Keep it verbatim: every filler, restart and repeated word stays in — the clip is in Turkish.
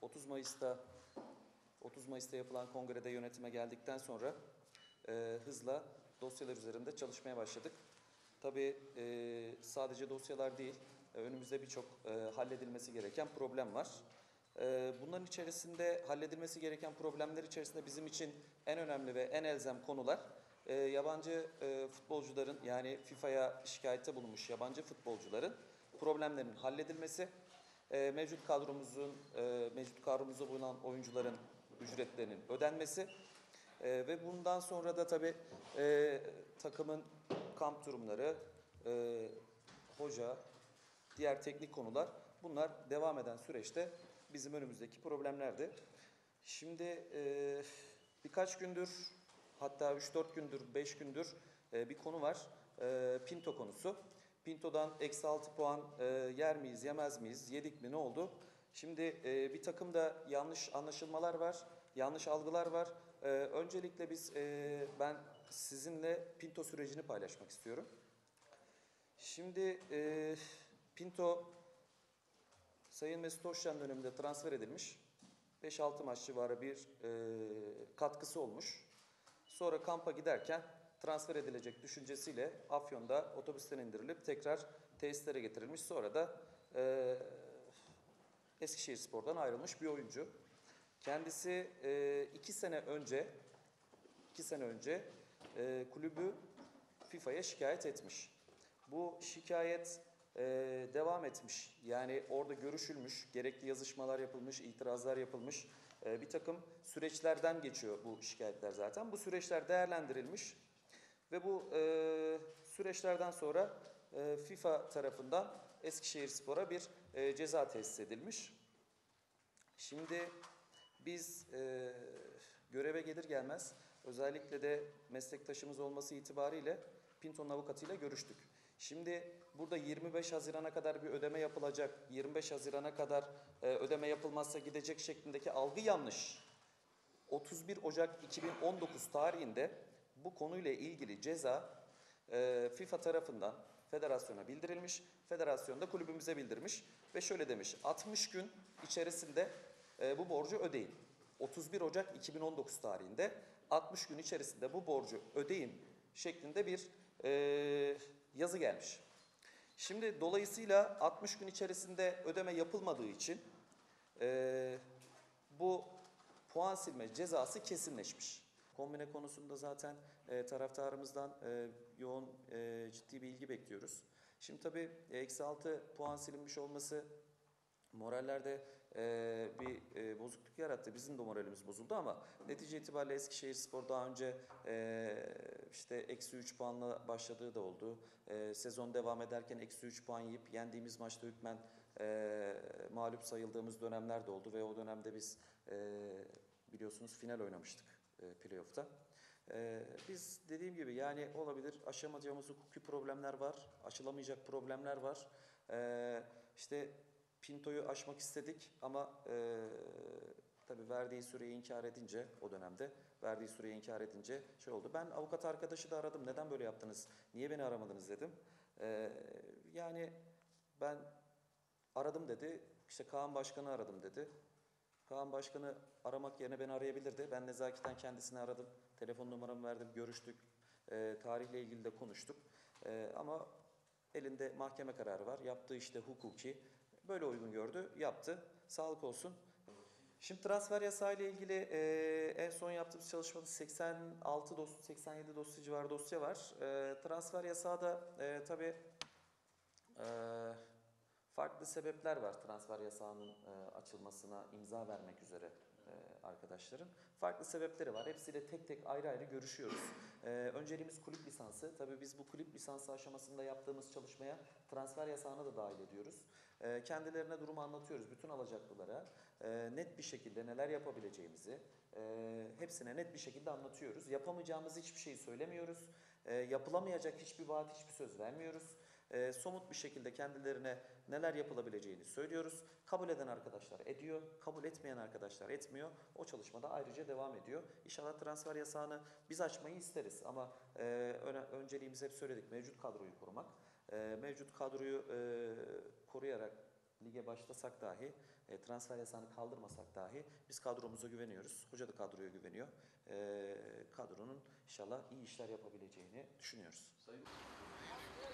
otuz Mayıs'ta otuz Mayıs'ta yapılan kongrede yönetime geldikten sonra e, hızla dosyalar üzerinde çalışmaya başladık. Tabii e, sadece dosyalar değil, e, önümüzde birçok e, halledilmesi gereken problem var. E, bunların içerisinde halledilmesi gereken problemler içerisinde bizim için en önemli ve en elzem konular e, yabancı e, futbolcuların, yani FIFA'ya şikayette bulunmuş yabancı futbolcuların problemlerinin halledilmesi, e, mevcut kadromuzun e, mevcut kadromuzda bulunan oyuncuların ücretlerinin ödenmesi e, ve bundan sonra da tabii e, takımın kamp durumları, e, hoca, diğer teknik konular, bunlar devam eden süreçte bizim önümüzdeki problemlerdi. Şimdi e, birkaç gündür, hatta üç dört gündür, beş gündür e, bir konu var. E, Pinto konusu. Pinto'dan eksi altı puan e, yer miyiz, yemez miyiz, yedik mi, ne oldu? Şimdi e, bir takım da yanlış anlaşılmalar var, yanlış algılar var. E, öncelikle biz, e, ben sizinle Pinto sürecini paylaşmak istiyorum. Şimdi e, Pinto, Sayın Mesut Özcan döneminde transfer edilmiş. beş altı maç civarı bir e, katkısı olmuş. Sonra kampa giderken transfer edilecek düşüncesiyle Afyon'da otobüsten indirilip tekrar tesislere getirilmiş. Sonra da e, Eskişehirspor'dan ayrılmış bir oyuncu. Kendisi e, iki sene önce iki sene önce e, kulübü FIFA'ya şikayet etmiş. Bu şikayet e, devam etmiş. Yani orada görüşülmüş, gerekli yazışmalar yapılmış, itirazlar yapılmış. E, bir takım süreçlerden geçiyor bu şikayetler zaten. Bu süreçler değerlendirilmiş ve bu e, süreçlerden sonra e, FIFA tarafından Eskişehirspor'a bir e, ceza tesis edilmiş. Şimdi biz e, göreve gelir gelmez, özellikle de meslektaşımız olması itibariyle Pinto'nun avukatıyla görüştük. Şimdi burada yirmi beş Haziran'a kadar bir ödeme yapılacak, yirmi beş Haziran'a kadar e, ödeme yapılmazsa gidecek şeklindeki algı yanlış. otuz bir Ocak iki bin on dokuz tarihinde bu konuyla ilgili ceza e, FIFA tarafından federasyona bildirilmiş, federasyon da kulübümüze bildirmiş ve şöyle demiş: altmış gün içerisinde e, bu borcu ödeyin. otuz bir Ocak iki bin on dokuz tarihinde altmış gün içerisinde bu borcu ödeyin şeklinde bir e, yazı gelmiş. Şimdi dolayısıyla altmış gün içerisinde ödeme yapılmadığı için e, bu puan silme cezası kesinleşmiş. Kombine konusunda zaten e, taraftarımızdan e, yoğun, e, ciddi bir ilgi bekliyoruz. Şimdi tabii eksi altı puan silinmiş olması morallerde e, bir e, bozukluk yarattı. Bizim de moralimiz bozuldu ama netice itibariyle Eskişehirspor daha önce e, işte eksi üç puanla başladığı da oldu. E, sezon devam ederken eksi üç puan yiyip yendiğimiz maçta hükmen e, mağlup sayıldığımız dönemler de oldu ve o dönemde biz e, biliyorsunuz final oynamıştık e, playoff'ta. E, biz dediğim gibi, yani olabilir, aşamayacağımız hukuki problemler var, aşılamayacak problemler var. E, işte Pinto'yu aşmak istedik ama e, tabii verdiği süreyi inkar edince, o dönemde verdiği süreyi inkar edince şey oldu. Ben avukat arkadaşı da aradım. Neden böyle yaptınız? Niye beni aramadınız dedim. E, yani ben aradım dedi. İşte Kaan Başkan'ı aradım dedi. Kaan Başkan'ı aramak yerine beni arayabilirdi. Ben nezaketen kendisini aradım. Telefon numaramı verdim, görüştük. E, tarihle ilgili de konuştuk. E, ama elinde mahkeme kararı var. Yaptığı işte hukuki. Böyle uygun gördü, yaptı. Sağlık olsun. Şimdi transfer yasağı ile ilgili e, en son yaptığımız çalışmada seksen altı dosya, seksen yedi dosya civarı dosya var. E, transfer yasağı da e, tabii e, farklı sebepler var transfer yasağının e, açılmasına imza vermek üzere e, arkadaşların. Farklı sebepleri var. Hepsiyle tek tek ayrı ayrı görüşüyoruz. E, önceliğimiz kulüp lisansı. Tabii biz bu kulüp lisansı aşamasında yaptığımız çalışmaya transfer yasağını da dahil ediyoruz. E, kendilerine durumu anlatıyoruz. Bütün alacaklılara e, net bir şekilde neler yapabileceğimizi e, hepsine net bir şekilde anlatıyoruz. Yapamayacağımız hiçbir şeyi söylemiyoruz. E, yapılamayacak hiçbir vaat, hiçbir söz vermiyoruz. E, somut bir şekilde kendilerine neler yapılabileceğini söylüyoruz. Kabul eden arkadaşlar ediyor, kabul etmeyen arkadaşlar etmiyor. O çalışmada ayrıca devam ediyor. İnşallah transfer yasağını biz açmayı isteriz ama e, öne, önceliğimizi hep söyledik, mevcut kadroyu korumak. E, mevcut kadroyu e, koruyarak lige başlasak dahi e, transfer yasağını kaldırmasak dahi biz kadromuza güveniyoruz. Hoca da kadroya güveniyor. E, kadronun inşallah iyi işler yapabileceğini düşünüyoruz. Sayın